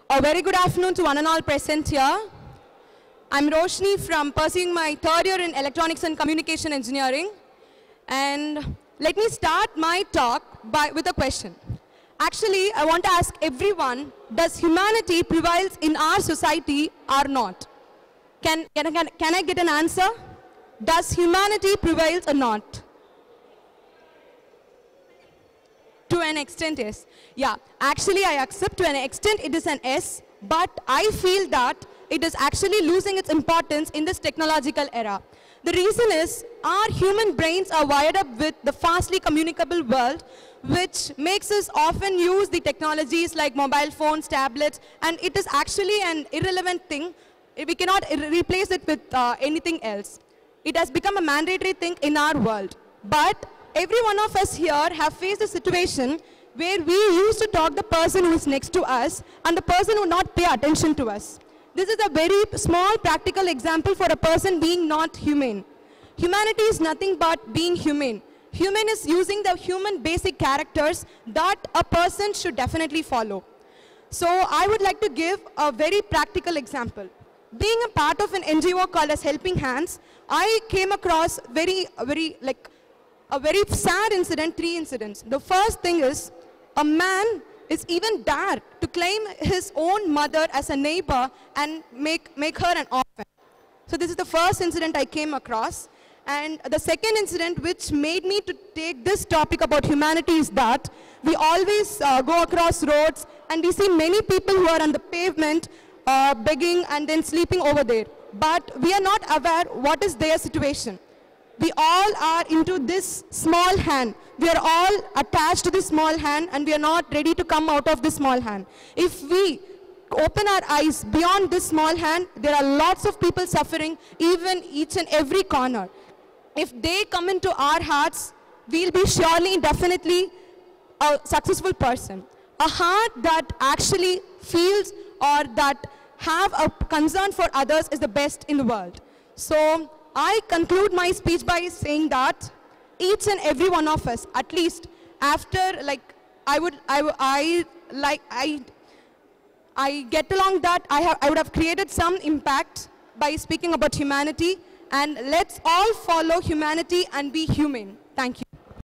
A very good afternoon to one and all present here. I'm Roshini from pursuing my third year in Electronics and Communication Engineering. And let me start my talk with a question. Actually, I want to ask everyone, does humanity prevail in our society or not? Can I get an answer? Does humanity prevail or not? To an extent, yes. Yeah, actually I accept to an extent it is an S, but I feel that it is actually losing its importance in this technological era. The reason is our human brains are wired up with the fastly communicable world, which makes us often use the technologies like mobile phones, tablets, and it is actually an irrelevant thing. We cannot replace it with anything else. It has become a mandatory thing in our world. But every one of us here have faced a situation where we used to talk the person who is next to us and the person would not pay attention to us. This is a very small practical example for a person being not humane. Humanity is nothing but being humane. Humane is using the human basic characters that a person should definitely follow. So I would like to give a very practical example. Being a part of an NGO called as Helping Hands, I came across a very sad incident, 3 incidents. The first thing is, a man is even dare to claim his own mother as a neighbor and make her an orphan. So this is the first incident I came across. And the second incident which made me to take this topic about humanity is that we always go across roads and we see many people who are on the pavement begging and then sleeping over there. But we are not aware what is their situation. We all are into this small hand. We are all attached to this small hand and we are not ready to come out of this small hand. If we open our eyes beyond this small hand, there are lots of people suffering, even each and every corner. If they come into our hearts, we'll be surely, definitely a successful person. A heart that actually feels or that have a concern for others is the best in the world. So I conclude my speech by saying that each and every one of us, at least after I get along that I would have created some impact by speaking about humanity, and let's all follow humanity and be humane. Thank you.